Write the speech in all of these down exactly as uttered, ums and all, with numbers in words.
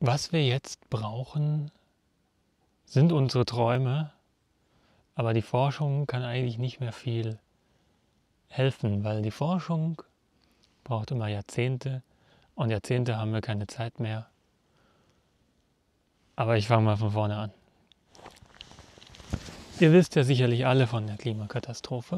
Was wir jetzt brauchen, sind unsere Träume, aber die Forschung kann eigentlich nicht mehr viel helfen, weil die Forschung braucht immer Jahrzehnte und Jahrzehnte haben wir keine Zeit mehr. Aber ich fange mal von vorne an. Ihr wisst ja sicherlich alle von der Klimakatastrophe.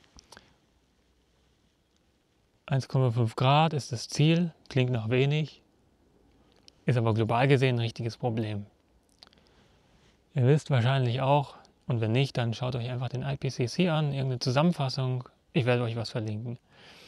eins Komma fünf Grad ist das Ziel, klingt noch wenig, ist aber global gesehen ein richtiges Problem. Ihr wisst wahrscheinlich auch, und wenn nicht, dann schaut euch einfach den I P C C an, irgendeine Zusammenfassung, ich werde euch was verlinken,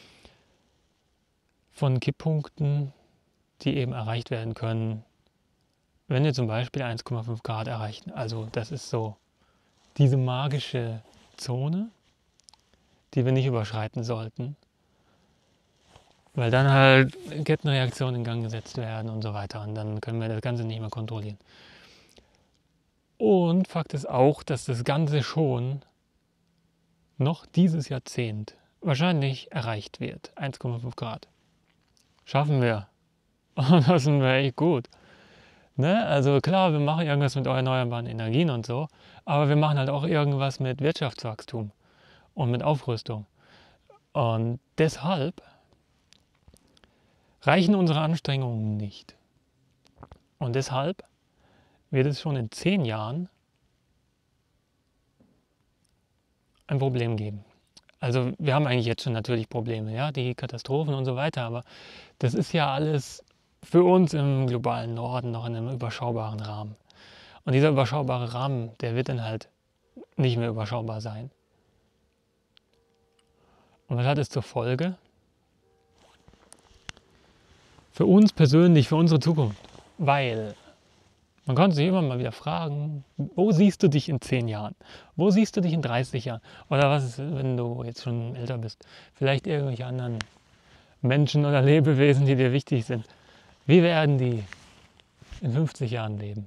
von Kipppunkten, die eben erreicht werden können, wenn wir zum Beispiel eins Komma fünf Grad erreichen. Also das ist so diese magische Zone, die wir nicht überschreiten sollten, weil dann halt Kettenreaktionen in Gang gesetzt werden und so weiter und dann können wir das Ganze nicht mehr kontrollieren. Und Fakt ist auch, dass das Ganze schon noch dieses Jahrzehnt wahrscheinlich erreicht wird. eins Komma fünf Grad. Schaffen wir. Und das sind wir echt gut. Ne? Also klar, wir machen irgendwas mit erneuerbaren Energien und so, aber wir machen halt auch irgendwas mit Wirtschaftswachstum und mit Aufrüstung. Und deshalb reichen unsere Anstrengungen nicht. Und deshalb wird es schon in zehn Jahren ein Problem geben. Also wir haben eigentlich jetzt schon natürlich Probleme, ja, die Katastrophen und so weiter, aber das ist ja alles für uns im globalen Norden noch in einem überschaubaren Rahmen. Und dieser überschaubare Rahmen, der wird dann halt nicht mehr überschaubar sein. Und was hat es zur Folge? Für uns persönlich, für unsere Zukunft. Weil man kann sich immer mal wieder fragen, wo siehst du dich in zehn Jahren? Wo siehst du dich in dreißig Jahren? Oder was ist, wenn du jetzt schon älter bist? Vielleicht irgendwelche anderen Menschen oder Lebewesen, die dir wichtig sind. Wie werden die in fünfzig Jahren leben?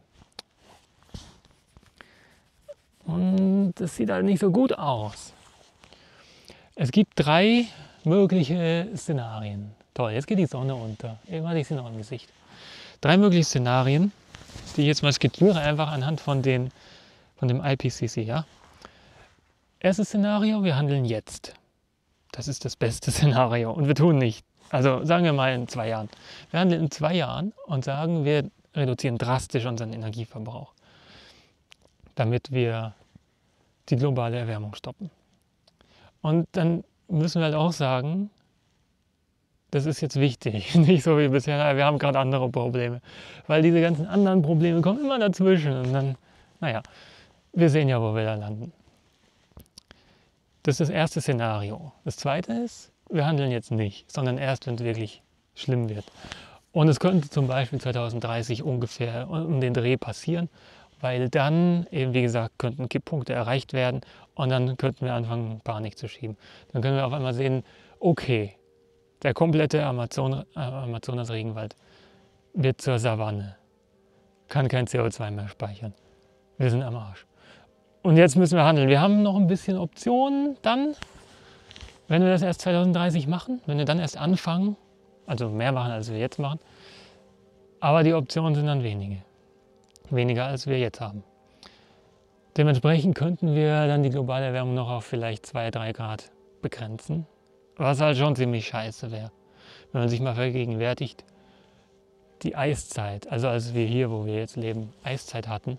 Und das sieht halt nicht so gut aus. Es gibt drei mögliche Szenarien. Toll, jetzt geht die Sonne unter. Irgendwann hatte ich sie noch im Gesicht. Drei mögliche Szenarien, die ich jetzt mal skizziere, einfach anhand von, den, von dem I P C C. Ja? Erstes Szenario, wir handeln jetzt. Das ist das beste Szenario und wir tun nicht. Also sagen wir mal in zwei Jahren. Wir handeln in zwei Jahren und sagen, wir reduzieren drastisch unseren Energieverbrauch, damit wir die globale Erwärmung stoppen. Und dann müssen wir halt auch sagen, das ist jetzt wichtig, nicht so wie bisher, naja, wir haben gerade andere Probleme, weil diese ganzen anderen Probleme kommen immer dazwischen und dann, naja, wir sehen ja, wo wir da landen. Das ist das erste Szenario. Das zweite ist, wir handeln jetzt nicht, sondern erst, wenn es wirklich schlimm wird. Und es könnte zum Beispiel zweitausenddreißig ungefähr um den Dreh passieren, weil dann eben, wie gesagt, könnten Kipppunkte erreicht werden und dann könnten wir anfangen, Panik zu schieben. Dann können wir auf einmal sehen, okay, der komplette Amazon, äh, Amazonas-Regenwald wird zur Savanne, kann kein C O zwei mehr speichern. Wir sind am Arsch. Und jetzt müssen wir handeln. Wir haben noch ein bisschen Optionen dann, wenn wir das erst zweitausenddreißig machen, wenn wir dann erst anfangen, also mehr machen, als wir jetzt machen. Aber die Optionen sind dann wenige. Weniger, als wir jetzt haben. Dementsprechend könnten wir dann die globale Erwärmung noch auf vielleicht zwei, drei Grad begrenzen. Was halt schon ziemlich scheiße wäre. Wenn man sich mal vergegenwärtigt, die Eiszeit, also als wir hier, wo wir jetzt leben, Eiszeit hatten,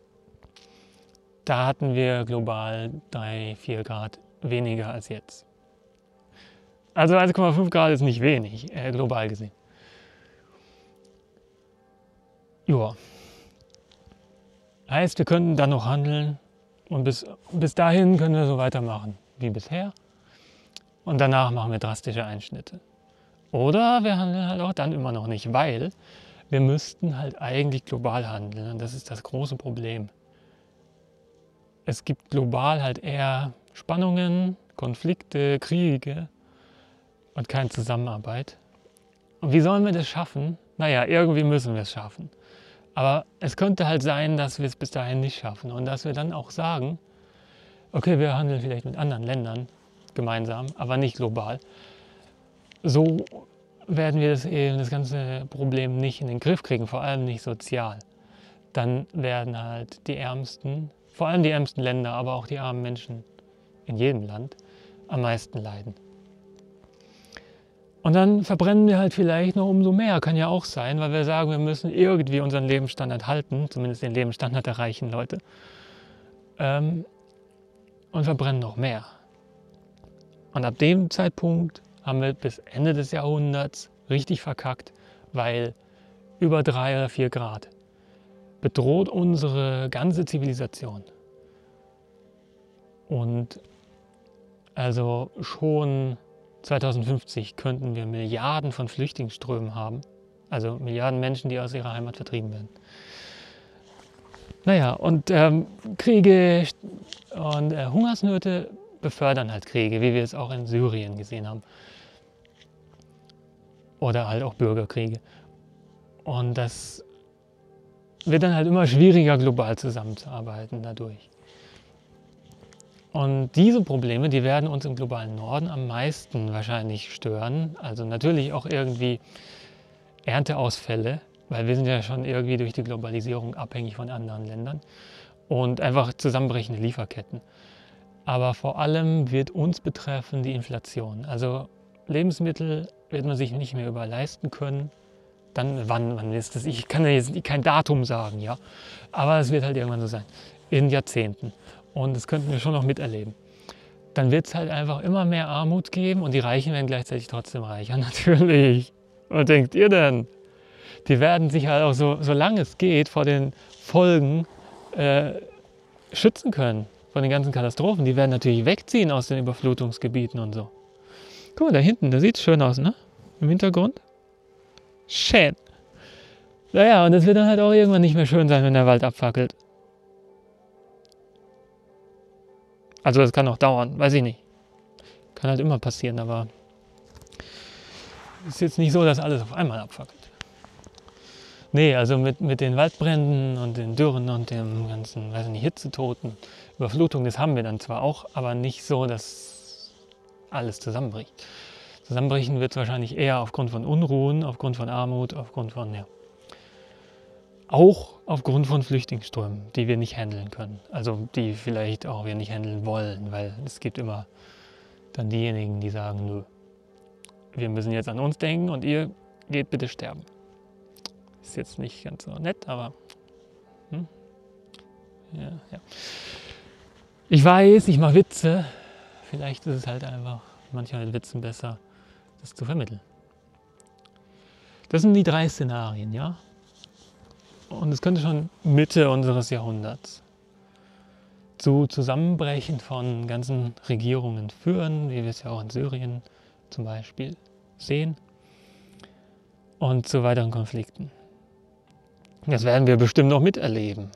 da hatten wir global drei, vier Grad weniger als jetzt. Also eins Komma fünf Grad ist nicht wenig, äh, global gesehen. Joa. Heißt, wir könnten dann noch handeln und bis, bis dahin können wir so weitermachen wie bisher. Und danach machen wir drastische Einschnitte. Oder wir handeln halt auch dann immer noch nicht, weil wir müssten halt eigentlich global handeln. Und das ist das große Problem. Es gibt global halt eher Spannungen, Konflikte, Kriege und keine Zusammenarbeit. Und wie sollen wir das schaffen? Naja, irgendwie müssen wir es schaffen. Aber es könnte halt sein, dass wir es bis dahin nicht schaffen und dass wir dann auch sagen, okay, wir handeln vielleicht mit anderen Ländern gemeinsam, aber nicht global. So werden wir das, eben, das ganze Problem nicht in den Griff kriegen, vor allem nicht sozial. Dann werden halt die Ärmsten, vor allem die ärmsten Länder, aber auch die armen Menschen in jedem Land am meisten leiden. Und dann verbrennen wir halt vielleicht noch umso mehr, kann ja auch sein, weil wir sagen, wir müssen irgendwie unseren Lebensstandard halten, zumindest den Lebensstandard der reichen Leute, ähm, und verbrennen noch mehr. Und ab dem Zeitpunkt haben wir bis Ende des Jahrhunderts richtig verkackt, weil über drei oder vier Grad bedroht unsere ganze Zivilisation. Und also schon zweitausendfünfzig könnten wir Milliarden von Flüchtlingsströmen haben, also Milliarden Menschen, die aus ihrer Heimat vertrieben werden. Naja, und ähm, Kriege und äh, Hungersnöte befördern halt Kriege, wie wir es auch in Syrien gesehen haben. Oder halt auch Bürgerkriege. Und das wird dann halt immer schwieriger, global zusammenzuarbeiten dadurch. Und diese Probleme, die werden uns im globalen Norden am meisten wahrscheinlich stören. Also natürlich auch irgendwie Ernteausfälle, weil wir sind ja schon irgendwie durch die Globalisierung abhängig von anderen Ländern. Und einfach zusammenbrechende Lieferketten. Aber vor allem wird uns betreffen die Inflation. Also Lebensmittel wird man sich nicht mehr überall leisten können. Dann, wann, wann ist das? Ich kann ja jetzt kein Datum sagen, ja. Aber es wird halt irgendwann so sein. In Jahrzehnten. Und das könnten wir schon noch miterleben. Dann wird es halt einfach immer mehr Armut geben und die Reichen werden gleichzeitig trotzdem reicher, natürlich. Was denkt ihr denn? Die werden sich halt auch so, solange es geht, vor den Folgen äh, schützen können. Von den ganzen Katastrophen. Die werden natürlich wegziehen aus den Überflutungsgebieten und so. Guck mal, da hinten, da sieht es schön aus, ne? Im Hintergrund. Schön. Naja, und es wird dann halt auch irgendwann nicht mehr schön sein, wenn der Wald abfackelt. Also das kann auch dauern, weiß ich nicht. Kann halt immer passieren, aber es ist jetzt nicht so, dass alles auf einmal abfackelt. Nee, also mit, mit den Waldbränden und den Dürren und dem ganzen, weiß ich nicht, Hitzetoten, Überflutung, das haben wir dann zwar auch, aber nicht so, dass alles zusammenbricht. Zusammenbrechen wird es wahrscheinlich eher aufgrund von Unruhen, aufgrund von Armut, aufgrund von, ja, auch aufgrund von Flüchtlingsströmen, die wir nicht handeln können. Also die vielleicht auch wir nicht handeln wollen, weil es gibt immer dann diejenigen, die sagen, nö, wir müssen jetzt an uns denken und ihr geht bitte sterben. Ist jetzt nicht ganz so nett, aber hm? ja, ja. Ich weiß, ich mache Witze. Vielleicht ist es halt einfach manchmal mit Witzen besser, das zu vermitteln. Das sind die drei Szenarien, ja? Und es könnte schon Mitte unseres Jahrhunderts zu Zusammenbrechen von ganzen Regierungen führen, wie wir es ja auch in Syrien zum Beispiel sehen, und zu weiteren Konflikten. Das werden wir bestimmt noch miterleben.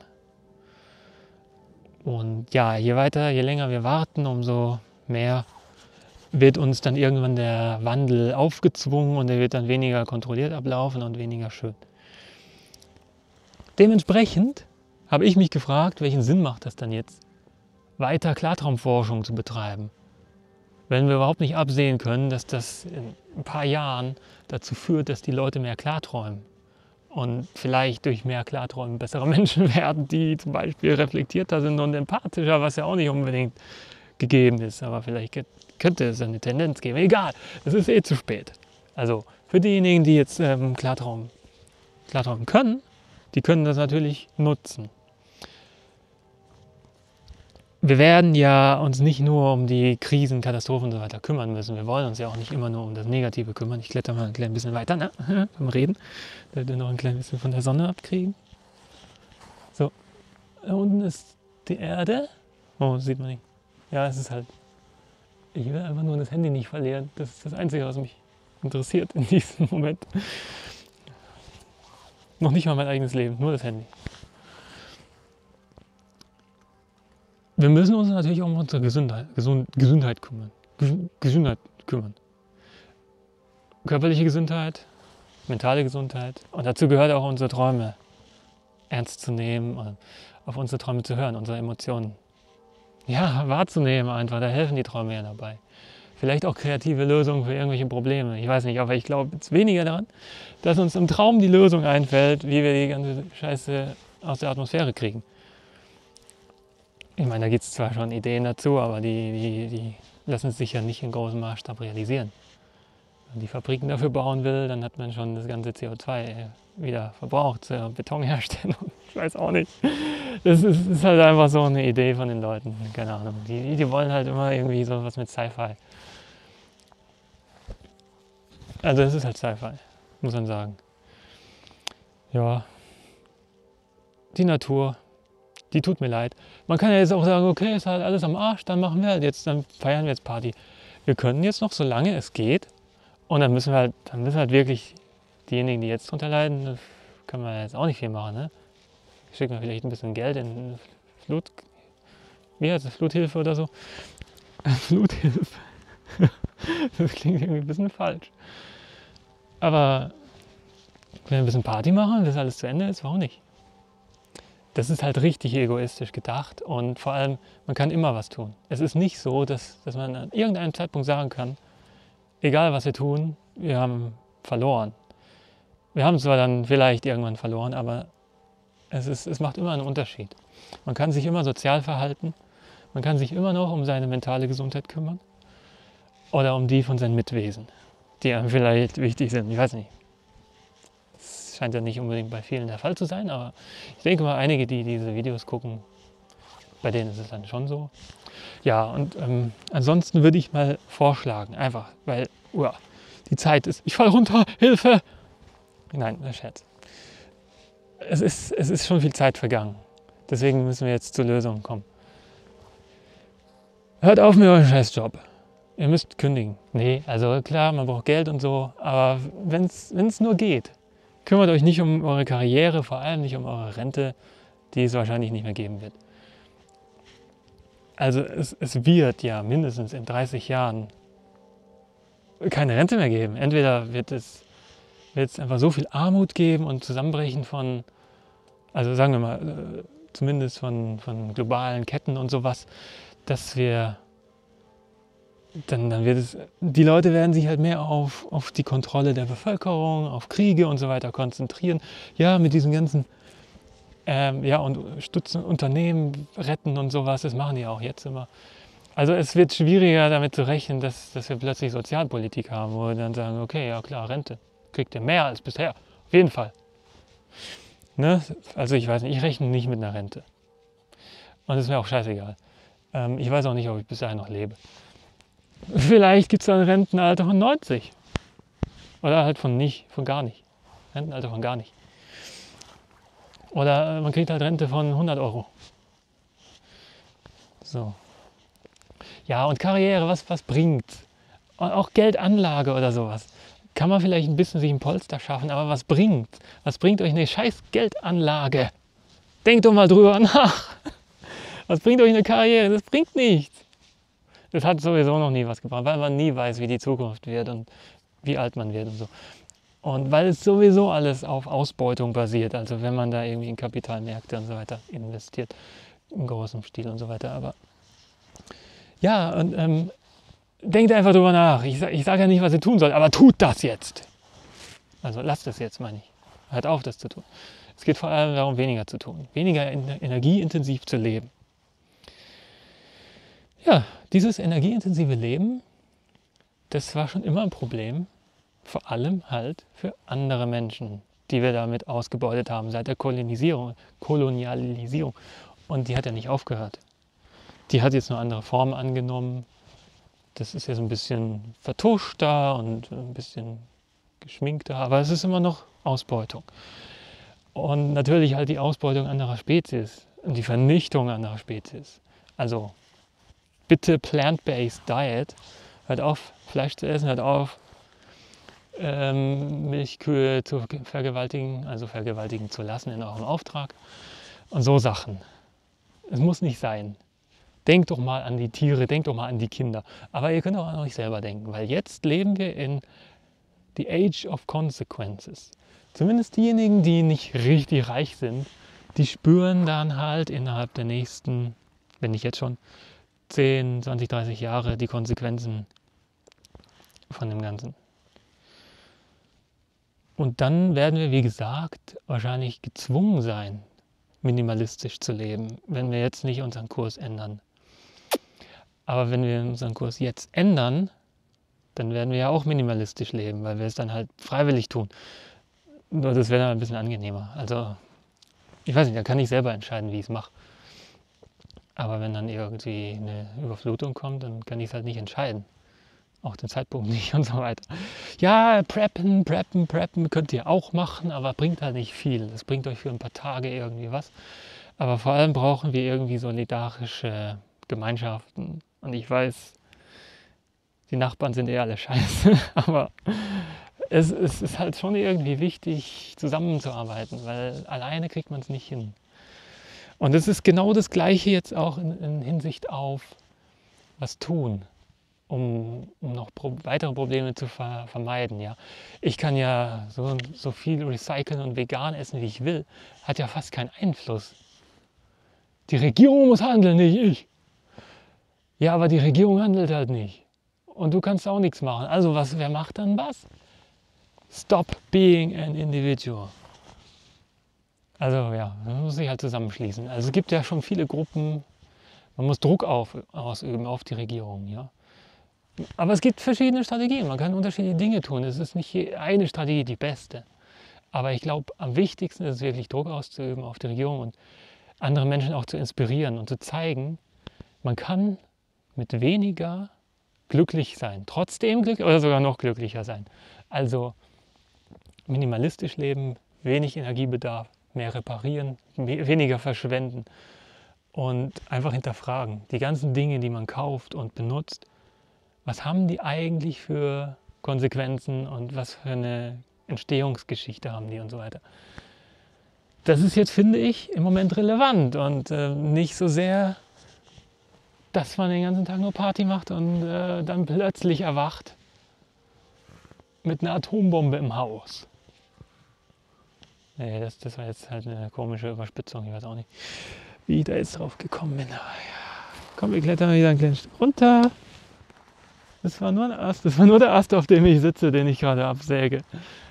Und ja, je weiter, je länger wir warten, umso mehr wird uns dann irgendwann der Wandel aufgezwungen und er wird dann weniger kontrolliert ablaufen und weniger schön. Dementsprechend habe ich mich gefragt, welchen Sinn macht das dann jetzt, weiter Klartraumforschung zu betreiben, wenn wir überhaupt nicht absehen können, dass das in ein paar Jahren dazu führt, dass die Leute mehr klarträumen. Und vielleicht durch mehr Klarträumen bessere Menschen werden, die zum Beispiel reflektierter sind und empathischer, was ja auch nicht unbedingt gegeben ist. Aber vielleicht könnte es eine Tendenz geben. Egal, es ist eh zu spät. Also für diejenigen, die jetzt ähm, Klartraum, Klarträumen können, die können das natürlich nutzen. Wir werden ja uns nicht nur um die Krisen, Katastrophen und so weiter kümmern müssen. Wir wollen uns ja auch nicht immer nur um das Negative kümmern. Ich kletter mal ein klein bisschen weiter, ne? Beim Reden. Da wir noch ein klein bisschen von der Sonne abkriegen. So, da unten ist die Erde. Oh, das sieht man nicht. Ja, es ist halt... Ich will einfach nur das Handy nicht verlieren. Das ist das Einzige, was mich interessiert in diesem Moment. Noch nicht mal mein eigenes Leben, nur das Handy. Wir müssen uns natürlich auch um unsere Gesundheit, Gesund, Gesundheit kümmern. Gesundheit kümmern. Körperliche Gesundheit, mentale Gesundheit. Und dazu gehört auch unsere Träume ernst zu nehmen und auf unsere Träume zu hören, unsere Emotionen ja, wahrzunehmen einfach. Da helfen die Träume ja dabei. Vielleicht auch kreative Lösungen für irgendwelche Probleme. Ich weiß nicht, aber ich glaube jetzt weniger daran, dass uns im Traum die Lösung einfällt, wie wir die ganze Scheiße aus der Atmosphäre kriegen. Ich meine, da gibt es zwar schon Ideen dazu, aber die, die, die lassen sich ja nicht in großem Maßstab realisieren. Wenn man die Fabriken dafür bauen will, dann hat man schon das ganze C O zwei wieder verbraucht zur Betonherstellung. Ich weiß auch nicht. Das ist, ist halt einfach so eine Idee von den Leuten. Keine Ahnung. Die, die wollen halt immer irgendwie so was mit Sci-Fi. Also es ist halt Sci-Fi, muss man sagen. Ja, die Natur, die tut mir leid. Man kann ja jetzt auch sagen, okay, ist halt alles am Arsch, dann machen wir halt jetzt, dann feiern wir jetzt Party. Wir können jetzt noch, solange es geht, und dann müssen wir halt, dann müssen halt wirklich diejenigen, die jetzt drunter leiden, das können wir jetzt auch nicht viel machen, ne? Schicken wir vielleicht ein bisschen Geld in Flut, wie heißt das, Fluthilfe oder so? Fluthilfe. Das klingt irgendwie ein bisschen falsch. Aber wenn wir ein bisschen Party machen, bis alles zu Ende ist, warum nicht? Das ist halt richtig egoistisch gedacht und vor allem, man kann immer was tun. Es ist nicht so, dass, dass man an irgendeinem Zeitpunkt sagen kann, egal was wir tun, wir haben verloren. Wir haben zwar dann vielleicht irgendwann verloren, aber es, ist, es macht immer einen Unterschied. Man kann sich immer sozial verhalten, man kann sich immer noch um seine mentale Gesundheit kümmern oder um die von seinen Mitwesen, die einem vielleicht wichtig sind. Ich weiß nicht. Das scheint ja nicht unbedingt bei vielen der Fall zu sein, aber ich denke mal, einige, die diese Videos gucken, bei denen ist es dann schon so. Ja, und ähm, ansonsten würde ich mal vorschlagen, einfach, weil uah, die Zeit ist, ich falle runter, Hilfe! Nein, das ist Scherz. Es ist, es ist schon viel Zeit vergangen. Deswegen müssen wir jetzt zur Lösung kommen. Hört auf mit eurem Scheißjob. Ihr müsst kündigen. Nee, also klar, man braucht Geld und so, aber wenn es nur geht, kümmert euch nicht um eure Karriere, vor allem nicht um eure Rente, die es wahrscheinlich nicht mehr geben wird. Also es, es wird ja mindestens in dreißig Jahren keine Rente mehr geben. Entweder wird es, wird es einfach so viel Armut geben und Zusammenbrechen von, also sagen wir mal, zumindest von, von globalen Ketten und sowas, dass wir, dann, dann wird es, die Leute werden sich halt mehr auf, auf die Kontrolle der Bevölkerung, auf Kriege und so weiter konzentrieren. Ja, mit diesen ganzen, ähm, ja, und stützen Unternehmen, retten und sowas, das machen die auch jetzt immer. Also es wird schwieriger damit zu rechnen, dass, dass wir plötzlich Sozialpolitik haben, wo wir dann sagen, okay, ja klar, Rente, kriegt ihr mehr als bisher, auf jeden Fall. Ne? Also ich weiß nicht, ich rechne nicht mit einer Rente. Und das ist mir auch scheißegal. Ähm, ich weiß auch nicht, ob ich bis dahin noch lebe. Vielleicht gibt es ein Rentenalter von neunzig. Oder halt von nicht, von gar nicht. Rentenalter von gar nicht. Oder man kriegt halt Rente von hundert Euro. So. Ja, und Karriere, was, was bringt? Und auch Geldanlage oder sowas. Kann man vielleicht ein bisschen sich ein Polster schaffen, aber was bringt? Was bringt euch eine scheiß Geldanlage? Denkt doch mal drüber nach. Was bringt euch eine Karriere? Das bringt nichts. Das hat sowieso noch nie was gebracht, weil man nie weiß, wie die Zukunft wird und wie alt man wird und so. Und weil es sowieso alles auf Ausbeutung basiert, also wenn man da irgendwie in Kapitalmärkte und so weiter investiert, im großen Stil und so weiter. Aber ja, und ähm, denkt einfach drüber nach. Ich, ich sage ja nicht, was ihr tun sollt, aber tut das jetzt. Also lasst es jetzt, meine ich. Hört auf, das zu tun. Es geht vor allem darum, weniger zu tun, weniger energieintensiv zu leben. Ja, dieses energieintensive Leben, das war schon immer ein Problem, vor allem halt für andere Menschen, die wir damit ausgebeutet haben seit der Kolonisierung, Kolonialisierung. Und die hat ja nicht aufgehört. Die hat jetzt nur andere Formen angenommen. Das ist jetzt ein bisschen vertuschter und ein bisschen geschminkter, aber es ist immer noch Ausbeutung. Und natürlich halt die Ausbeutung anderer Spezies und die Vernichtung anderer Spezies. Also bitte Plant-Based Diet. Hört auf, Fleisch zu essen, hört auf, ähm, Milchkühe zu vergewaltigen, also vergewaltigen zu lassen in eurem Auftrag. Und so Sachen. Es muss nicht sein. Denkt doch mal an die Tiere, denkt doch mal an die Kinder. Aber ihr könnt auch an euch selber denken, weil jetzt leben wir in the age of consequences. Zumindest diejenigen, die nicht richtig reich sind, die spüren dann halt innerhalb der nächsten, wenn nicht jetzt schon, zehn, zwanzig, dreißig Jahre die Konsequenzen von dem Ganzen. Und dann werden wir, wie gesagt, wahrscheinlich gezwungen sein, minimalistisch zu leben, wenn wir jetzt nicht unseren Kurs ändern. Aber wenn wir unseren Kurs jetzt ändern, dann werden wir ja auch minimalistisch leben, weil wir es dann halt freiwillig tun. Nur das wäre dann ein bisschen angenehmer. Also, ich weiß nicht, da kann ich selber entscheiden, wie ich es mache. Aber wenn dann irgendwie eine Überflutung kommt, dann kann ich es halt nicht entscheiden. Auch den Zeitpunkt nicht und so weiter. Ja, preppen, preppen, preppen könnt ihr auch machen, aber bringt halt nicht viel. Das bringt euch für ein paar Tage irgendwie was. Aber vor allem brauchen wir irgendwie solidarische Gemeinschaften. Und ich weiß, die Nachbarn sind eh alle scheiße, aber es, es ist halt schon irgendwie wichtig, zusammenzuarbeiten, weil alleine kriegt man es nicht hin. Und es ist genau das Gleiche jetzt auch in, in Hinsicht auf was tun, um, um noch pro, weitere Probleme zu ver, vermeiden. Ja. Ich kann ja so, so viel recyceln und vegan essen, wie ich will, hat ja fast keinen Einfluss. Die Regierung muss handeln, nicht ich. Ja, aber die Regierung handelt halt nicht. Und du kannst auch nichts machen. Also was, wer macht dann was? Stop being an individual. Also ja, man muss sich halt zusammenschließen. Also es gibt ja schon viele Gruppen, man muss Druck auf, ausüben auf die Regierung. Ja? Aber es gibt verschiedene Strategien, man kann unterschiedliche Dinge tun. Es ist nicht eine Strategie die beste. Aber ich glaube, am wichtigsten ist es wirklich Druck auszuüben auf die Regierung und andere Menschen auch zu inspirieren und zu zeigen, man kann mit weniger glücklich sein, trotzdem glücklich oder sogar noch glücklicher sein. Also minimalistisch leben, wenig Energiebedarf, mehr reparieren, weniger verschwenden und einfach hinterfragen. Die ganzen Dinge, die man kauft und benutzt, was haben die eigentlich für Konsequenzen und was für eine Entstehungsgeschichte haben die und so weiter. Das ist jetzt, finde ich, im Moment relevant und äh, nicht so sehr, dass man den ganzen Tag nur Party macht und äh, dann plötzlich erwacht mit einer Atombombe im Haus. Nee, das, das war jetzt halt eine komische Überspitzung, ich weiß auch nicht, wie ich da jetzt drauf gekommen bin. Aber ja. Komm, wir klettern wieder ein kleines Stück runter. Das war nur ein Ast, das war nur der Ast, auf dem ich sitze, den ich gerade absäge.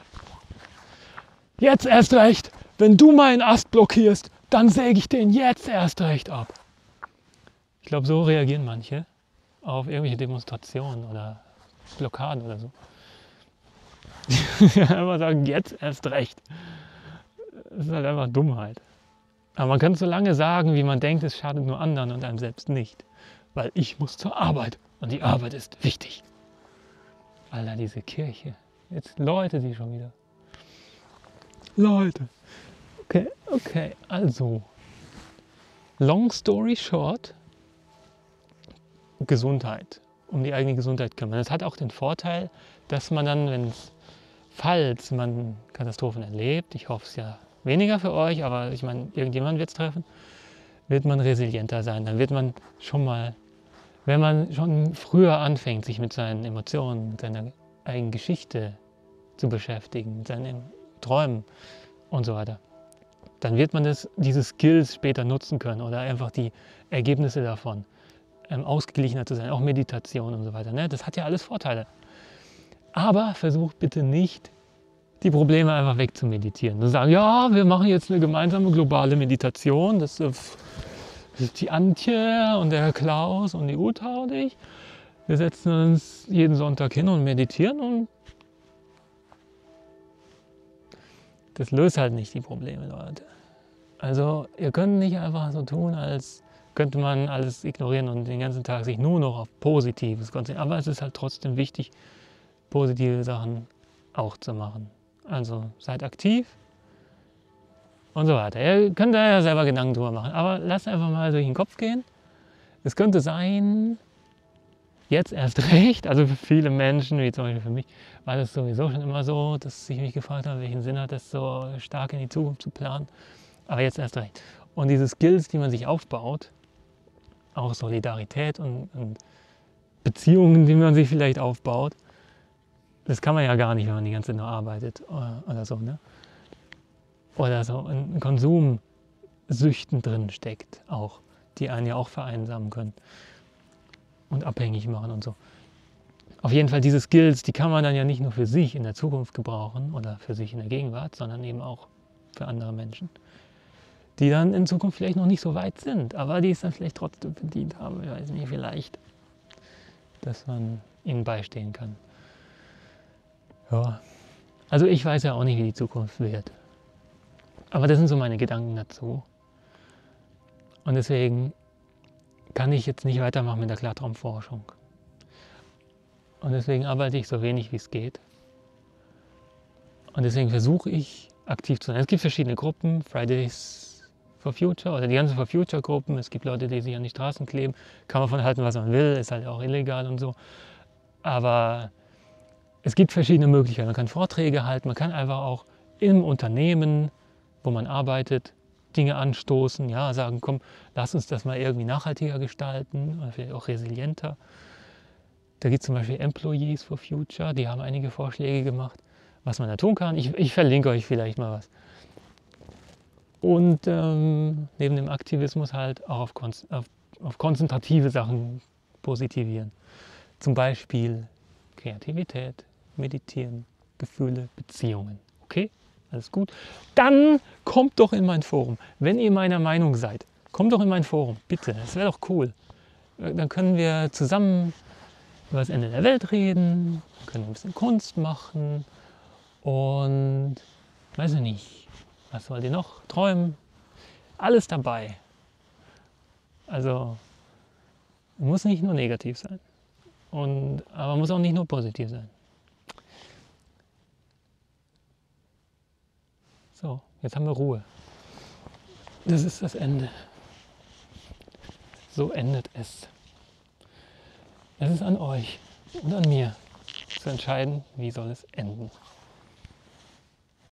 Jetzt erst recht, wenn du meinen Ast blockierst, dann säge ich den jetzt erst recht ab. Ich glaube, so reagieren manche auf irgendwelche Demonstrationen oder Blockaden oder so. Einfach sagen, jetzt erst recht. Das ist halt einfach Dummheit. Aber man kann es so lange sagen, wie man denkt, es schadet nur anderen und einem selbst nicht. Weil ich muss zur Arbeit und die Arbeit ist wichtig. Alter, diese Kirche. Jetzt läutet die schon wieder. Leute. Okay, okay, also. Long story short. Gesundheit. Um die eigene Gesundheit kümmern. Das hat auch den Vorteil, dass man dann, wenn es, falls man Katastrophen erlebt, ich hoffe es ja weniger für euch, aber ich meine, irgendjemand wird es treffen, wird man resilienter sein. Dann wird man schon mal, wenn man schon früher anfängt, sich mit seinen Emotionen, mit seiner eigenen Geschichte zu beschäftigen, mit seinen Träumen und so weiter, dann wird man das, diese Skills später nutzen können oder einfach die Ergebnisse davon, ähm, ausgeglichener zu sein, auch Meditation und so weiter. Ne? Das hat ja alles Vorteile. Aber versucht bitte nicht, die Probleme einfach wegzumeditieren. Und sagen, ja, wir machen jetzt eine gemeinsame globale Meditation. Das ist die Antje und der Klaus und die Uta und ich. Wir setzen uns jeden Sonntag hin und meditieren und das löst halt nicht die Probleme, Leute. Also ihr könnt nicht einfach so tun, als könnte man alles ignorieren und den ganzen Tag sich nur noch auf Positives konzentrieren. Aber es ist halt trotzdem wichtig, positive Sachen auch zu machen. Also seid aktiv und so weiter. Ihr könnt da ja selber Gedanken drüber machen, aber lasst einfach mal durch den Kopf gehen. Es könnte sein, jetzt erst recht, also für viele Menschen, wie zum Beispiel für mich, war das sowieso schon immer so, dass ich mich gefragt habe, welchen Sinn hat es, so stark in die Zukunft zu planen. Aber jetzt erst recht. Und diese Skills, die man sich aufbaut, auch Solidarität und, und Beziehungen, die man sich vielleicht aufbaut, das kann man ja gar nicht, wenn man die ganze Zeit nur arbeitet oder, oder so. Ne? Oder so in Konsumsüchten drin steckt auch, die einen ja auch vereinsamen können und abhängig machen und so. auf jeden Fall diese Skills, die kann man dann ja nicht nur für sich in der Zukunft gebrauchen oder für sich in der Gegenwart, sondern eben auch für andere Menschen, die dann in Zukunft vielleicht noch nicht so weit sind, aber die es dann vielleicht trotzdem verdient haben, ich weiß nicht, vielleicht, dass man ihnen beistehen kann. Ja, also ich weiß ja auch nicht, wie die Zukunft wird, aber das sind so meine Gedanken dazu. Und deswegen kann ich jetzt nicht weitermachen mit der Klartraumforschung. Und deswegen arbeite ich so wenig wie es geht. Und deswegen versuche ich aktiv zu sein. Es gibt verschiedene Gruppen, Fridays for Future oder die ganzen For Future Gruppen. Es gibt Leute, die sich an die Straßen kleben. Kann man von halten, was man will, ist halt auch illegal und so. Aber es gibt verschiedene Möglichkeiten. Man kann Vorträge halten, man kann einfach auch im Unternehmen, wo man arbeitet, Dinge anstoßen, ja, sagen, komm, lass uns das mal irgendwie nachhaltiger gestalten oder vielleicht auch resilienter. Da gibt es zum Beispiel Employees for Future, die haben einige Vorschläge gemacht, was man da tun kann. Ich, ich verlinke euch vielleicht mal was. Und ähm, neben dem Aktivismus halt auch auf, auf, auf konzentrative Sachen positivieren. Zum Beispiel Kreativität, Meditieren, Gefühle, Beziehungen. Okay? Alles gut? Dann kommt doch in mein Forum. Wenn ihr meiner Meinung seid, kommt doch in mein Forum. Bitte, das wäre doch cool. Dann können wir zusammen über das Ende der Welt reden, können ein bisschen Kunst machen und weiß ich nicht, was wollt ihr noch? Träumen, alles dabei. Also muss nicht nur negativ sein, und, aber muss auch nicht nur positiv sein. So, jetzt haben wir Ruhe. Das ist das Ende. So endet es. Es ist an euch und an mir zu entscheiden, wie soll es enden.